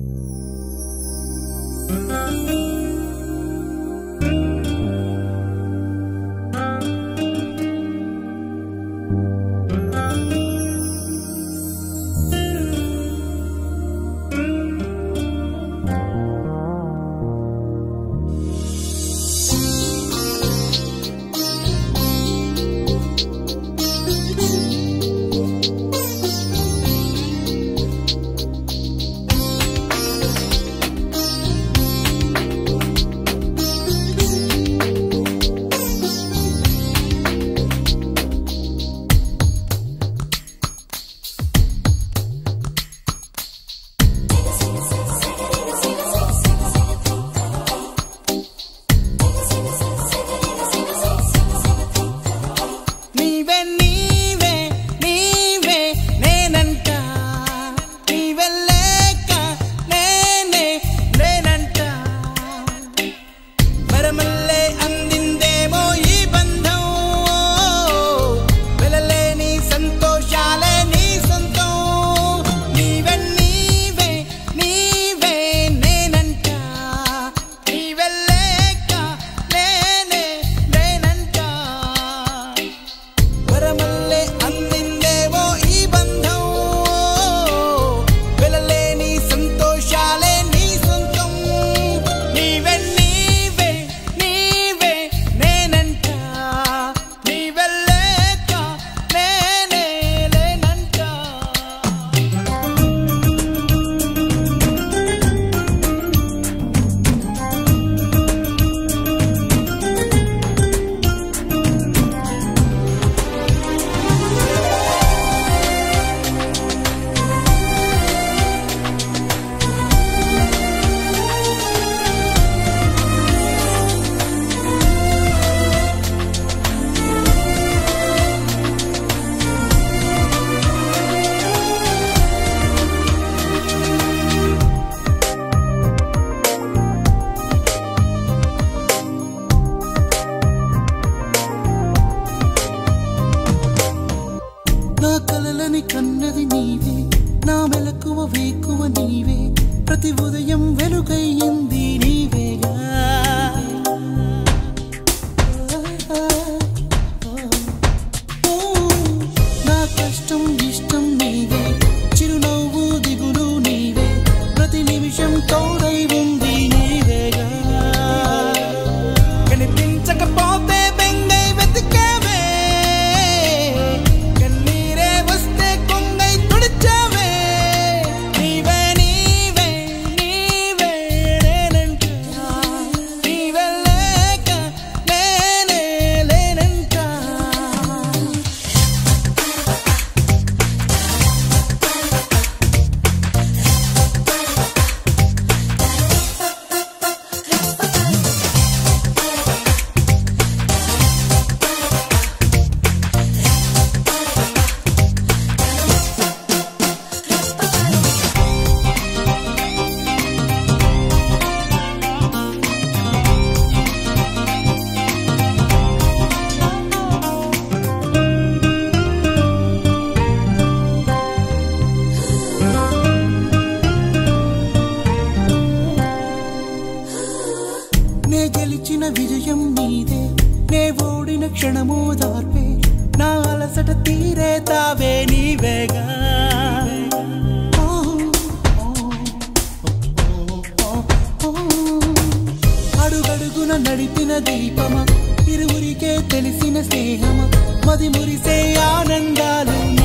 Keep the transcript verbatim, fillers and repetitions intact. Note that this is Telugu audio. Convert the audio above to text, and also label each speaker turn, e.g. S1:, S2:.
S1: కన్నది నీవే నా మెలకువ వేకువ నీవే ప్రతి ఉదయం వెలుగయ్యింది నీవేగా నా కష్టం ఇష్టం నీవే చిరునవ్వు దిగులు నీవే ప్రతి నిమిషం తోడై ఉంది నీవేగా కనిపించకపోతే బెంగై వెతికావే కన్నీరే వస్తే కొంగై తుడిచావే నీవే నీవే నీవే నేనంట నీవే లేక నేనే లేనంట నే గెలిచిన విజయం నీదే నే ఓడిన క్షణమో దార్పే నా అలసట తీరే తావే నీవేగా అడుగడుగున నడిపిన దీపమా ఇరువురికే తెలిసిన స్నేహమా మది మురిసే ఆనందాలు